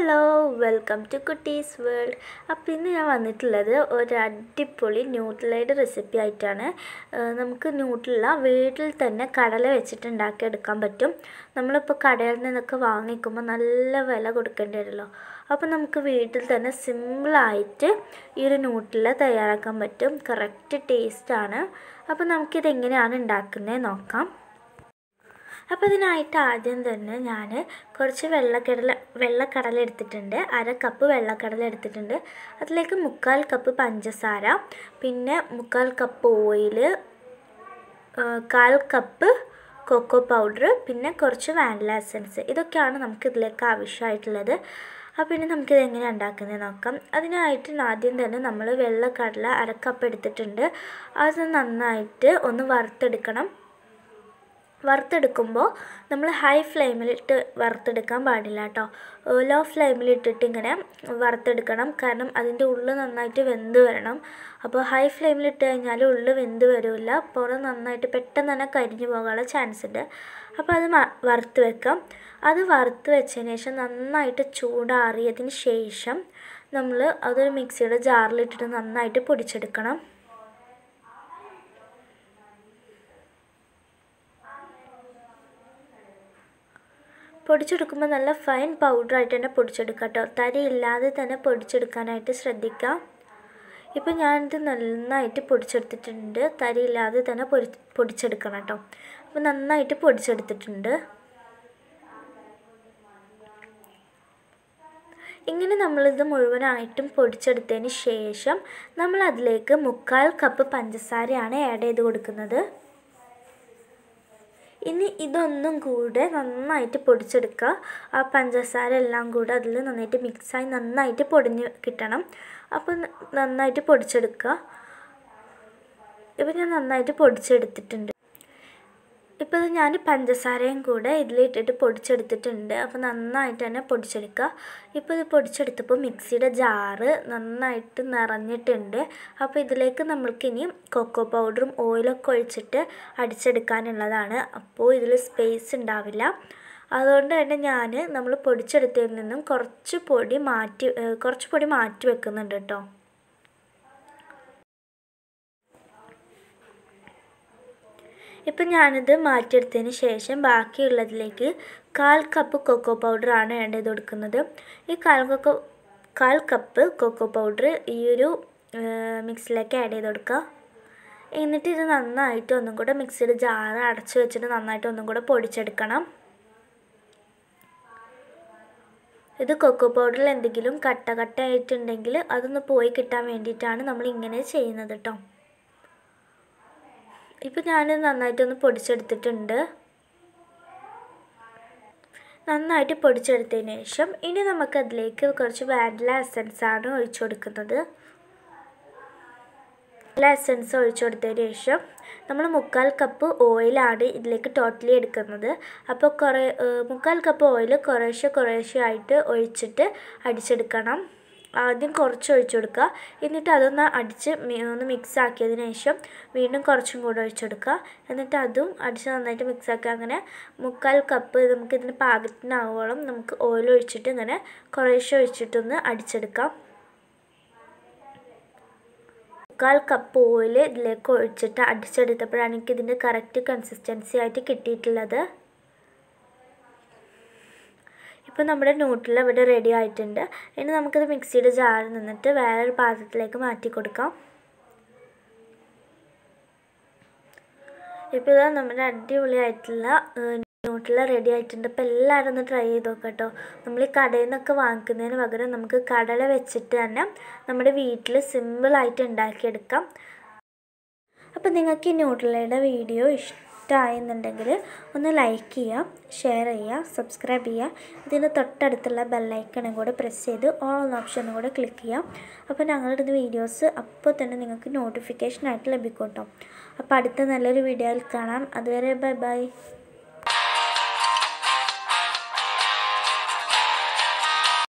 Hello welcome to Kuttis world. അപ്പോൾ ഇന്ന് ഞാൻ വന്നിട്ടുള്ളത് ഒരു അടിപൊളി ന്യൂട്രലയുടെ റെസിപ്പി ആയിട്ടാണ്. നമുക്ക് ന്യൂട്രല വീട്ടിൽ തന്നെ കടല വെച്ചിട്ട് ഉണ്ടാക്കിയെടുക്കാൻ പറ്റും. നമ്മളിപ്പോൾ കടയിൽ നിന്നൊക്കെ വാങ്ങിക്കുമ്പോൾ നല്ല വില കൊടുക്കേണ്ടി വരുമല്ലോ. അപ്പോൾ നമുക്ക് വീട്ടിൽ തന്നെ സിമ്പിളായിട്ട് ഈ ഒരു ന്യൂട്രല തയ്യാറാക്കാൻ പറ്റും. കറക്റ്റ് ടേസ്റ്റാണ്. അപ്പോൾ നമുക്കിതെങ്ങനെയാണ് ഉണ്ടാക്കുന്നത് നോക്കാം. അപ്പോൾ ഇതിനായിട്ട് ആദ്യം തന്നെ ഞാൻ കുറച്ച് വെള്ളക്കടല എടുത്തിട്ടുണ്ട്. 1/2 കപ്പ് വെള്ളക്കടല എടുത്തിട്ടുണ്ട്. അതിലേക്ക് 1/4 കപ്പ് പഞ്ചസാര, പിന്നെ 1/4 cup oil, 1/4 cup cocoa powder, പിന്നെ കുറച്ച് വാനില എസൻസ്. ഇതൊക്കെയാണ് നമുക്കിതിലേക്ക് ആവശ്യമായിട്ടുള്ളത്. അപ്പോൾ ഇനി നമുക്കിത് എങ്ങനെയാണ് ഉണ്ടാക്കുന്നത് നോക്കാം. അതിനായിട്ട് ആദ്യം തന്നെ നമ്മൾ വെള്ളക്കടല 1/2 കപ്പ് എടുത്തിട്ടുണ്ട്. അത് നന്നായിട്ട് ഒന്ന് വറുത്തെടുക്കണം. വറുത്തെടുക്കുമ്പോൾ നമ്മൾ ഹൈ ഫ്ലെയിമിലിട്ട് വറുത്തെടുക്കാൻ പാടില്ല കേട്ടോ. ലോ ഫ്ലെയിമിലിട്ടിട്ട് ഇങ്ങനെ വറുത്തെടുക്കണം. കാരണം അതിൻ്റെ ഉള്ളിൽ നന്നായിട്ട് വെന്ത് വരണം. അപ്പോൾ ഹൈ ഫ്ലെയിമിലിട്ട് കഴിഞ്ഞാൽ ഉള്ളിൽ വെന്ത് വരില്ല, പുറം നന്നായിട്ട് പെട്ടെന്ന് തന്നെ കരിഞ്ഞു പോകാനുള്ള ചാൻസ് ഉണ്ട്. അപ്പോൾ അത് വറുത്ത് വെക്കാം. അത് വറുത്ത് വെച്ചതിന് ശേഷം നന്നായിട്ട് ചൂടാറിയതിന് ശേഷം നമ്മൾ അതൊരു മിക്സിയുടെ ജാറിലിട്ടിട്ട് നന്നായിട്ട് പൊടിച്ചെടുക്കണം. പൊടിച്ചെടുക്കുമ്പോൾ നല്ല ഫൈൻ പൗഡറായിട്ട് തന്നെ പൊടിച്ചെടുക്കുക കേട്ടോ. തരിയില്ലാതെ തന്നെ പൊടിച്ചെടുക്കാനായിട്ട് ശ്രദ്ധിക്കാം. ഇപ്പോൾ ഞാനിത് നന്നായിട്ട് പൊടിച്ചെടുത്തിട്ടുണ്ട്. തരിയില്ലാതെ തന്നെ പൊടിച്ചെടുക്കണം കേട്ടോ. അപ്പോൾ നന്നായിട്ട് പൊടിച്ചെടുത്തിട്ടുണ്ട്. ഇങ്ങനെ നമ്മളിത് മുഴുവനായിട്ടും പൊടിച്ചെടുത്തതിന് ശേഷം നമ്മൾ അതിലേക്ക് 1/4 കപ്പ് പഞ്ചസാരയാണ് ആഡ് ചെയ്ത് കൊടുക്കുന്നത്. ഇനി ഇതൊന്നും കൂടെ നന്നായിട്ട് പൊടിച്ചെടുക്കുക. ആ പഞ്ചസാര എല്ലാം കൂടെ അതിൽ നന്നായിട്ട് മിക്സായി നന്നായിട്ട് പൊടിഞ്ഞ് കിട്ടണം. അപ്പോൾ നന്നായിട്ട് പൊടിച്ചെടുക്കുക. ഇപ്പോൾ ഞാൻ നന്നായിട്ട് പൊടിച്ചെടുത്തിട്ടുണ്ട്. ഇപ്പോൾ ഞാൻ പഞ്ചസാരയും കൂടെ ഇതിലിട്ടിട്ട് പൊടിച്ചെടുത്തിട്ടുണ്ട്. അപ്പോൾ നന്നായിട്ട് തന്നെ പൊടിച്ചെടുക്കുക. ഇപ്പോൾ ഇത് പൊടിച്ചെടുത്തപ്പോൾ മിക്സിയുടെ ജാറ് നന്നായിട്ട് നിറഞ്ഞിട്ടുണ്ട്. അപ്പോൾ ഇതിലേക്ക് നമ്മൾക്കിനി കൊക്കോ പൗഡറും ഓയിലൊക്കെ ഒഴിച്ചിട്ട് അടിച്ചെടുക്കാനുള്ളതാണ്. അപ്പോൾ ഇതിൽ സ്പേസ് ഉണ്ടാവില്ല. അതുകൊണ്ട് തന്നെ നമ്മൾ പൊടിച്ചെടുത്തതിൽ നിന്നും കുറച്ച് പൊടി മാറ്റി വെക്കുന്നുണ്ട് കേട്ടോ. ഇപ്പം ഞാനിത് മാറ്റിയെടുത്തതിന് ശേഷം ബാക്കിയുള്ളതിലേക്ക് 1/4 കപ്പ് കൊക്കോ പൗഡറാണ് ആഡ് ചെയ്ത് കൊടുക്കുന്നത്. ഈ 1/4 കപ്പ് കൊക്കോ പൗഡർ ഈ ഒരു മിക്സിലേക്ക് ആഡ് ചെയ്ത് കൊടുക്കുക. എന്നിട്ട് ഇത് നന്നായിട്ട് ഒന്നും കൂടെ മിക്സിയുടെ ജാറ് അടച്ചു വെച്ചിട്ട് നന്നായിട്ട് ഒന്നും കൂടെ പൊടിച്ചെടുക്കണം. ഇത് കൊക്കോ പൗഡറിൽ എന്തെങ്കിലും കട്ടയായിട്ടുണ്ടെങ്കിൽ അതൊന്ന് പോയി കിട്ടാൻ വേണ്ടിയിട്ടാണ് നമ്മൾ ഇങ്ങനെ ചെയ്യുന്നത് കേട്ടോ. ഇപ്പോൾ ഞാനിത് നന്നായിട്ടൊന്ന് പൊടിച്ചെടുത്തിട്ടുണ്ട്. നന്നായിട്ട് പൊടിച്ചെടുത്തതിന് ശേഷം ഇനി നമുക്കതിലേക്ക് കുറച്ച് വാനില എസൻസാണ് ഒഴിച്ചു കൊടുക്കുന്നത്. വാനില എസൻസ് ഒഴിച്ചു കൊടുത്തതിന് ശേഷം നമ്മൾ 1/4 കപ്പ് ഓയിലാണ് ഇതിലേക്ക് ടോട്ടലി എടുക്കുന്നത്. അപ്പോൾ 1/4 കപ്പ് ഓയിൽ കുറേശ്ശെ ആയിട്ട് ഒഴിച്ചിട്ട് അടിച്ചെടുക്കണം. ആദ്യം കുറച്ച് ഒഴിച്ചു കൊടുക്കുക. എന്നിട്ട് അതൊന്ന് ഒന്ന് മിക്സ് ആക്കിയതിന് ശേഷം വീണ്ടും കുറച്ചും കൂടെ ഒഴിച്ചെടുക്കുക. എന്നിട്ട് അതും അടിച്ച് നന്നായിട്ട് മിക്സ് ആക്കുക. അങ്ങനെ 1/4 കപ്പ് നമുക്കിതിന് പാകത്തിനാവോളം നമുക്ക് ഓയിൽ ഒഴിച്ചിട്ട് ഇങ്ങനെ കുറേശ്ശെ ഒഴിച്ചിട്ടൊന്ന് അടിച്ചെടുക്കാം. 1/4 കപ്പ് ഓയിൽ ഇതിലേക്ക് ഒഴിച്ചിട്ട് അടിച്ചെടുത്തപ്പോഴാണ് എനിക്കിതിൻ്റെ കറക്റ്റ് കൺസിസ്റ്റൻസി ആയിട്ട് കിട്ടിയിട്ടുള്ളത്. ഇപ്പോൾ നമ്മുടെ ന്യൂട്രല ഇവിടെ റെഡി ആയിട്ടുണ്ട്. ഇനി നമുക്കിത് മിക്സിയുടെ ജാറിൽ നിന്നിട്ട് വേറൊരു പാത്രത്തിലേക്ക് മാറ്റി കൊടുക്കാം. ഇപ്പോൾ ഇതാ നമ്മുടെ അടിപൊളിയായിട്ടുള്ള ന്യൂട്രല റെഡി ആയിട്ടുണ്ട്. അപ്പോൾ എല്ലാവരും ഒന്ന് ട്രൈ ചെയ്ത് നോക്കാം കേട്ടോ. നമ്മൾ ഈ കടയിൽ നിന്നൊക്കെ വാങ്ങിക്കുന്നതിന് പകരം നമുക്ക് കടല വെച്ചിട്ട് തന്നെ നമ്മുടെ വീട്ടിൽ സിമ്പിളായിട്ട് ഉണ്ടാക്കിയെടുക്കാം. അപ്പോൾ നിങ്ങൾക്ക് ഈ ന്യൂട്രലയുടെ വീഡിയോ ഇഷ്ടമായെന്നുണ്ടെങ്കിൽ ഒന്ന് ലൈക്ക് ചെയ്യുക, ഷെയർ ചെയ്യുക, സബ്സ്ക്രൈബ് ചെയ്യുക. ഇതിന് തൊട്ടടുത്തുള്ള ബെല്ലൈക്കണും കൂടെ പ്രസ് ചെയ്ത് ഓൾ ഓപ്ഷനും കൂടെ ക്ലിക്ക് ചെയ്യുക. അപ്പോൾ ഞങ്ങളുടെ വീഡിയോസ് അപ്പോൾ തന്നെ നിങ്ങൾക്ക് നോട്ടിഫിക്കേഷനായിട്ട് ലഭിക്കും കേട്ടോ. അപ്പോൾ അടുത്ത നല്ലൊരു വീഡിയോയിൽ കാണാം. അതുവരെ ബൈ ബൈ.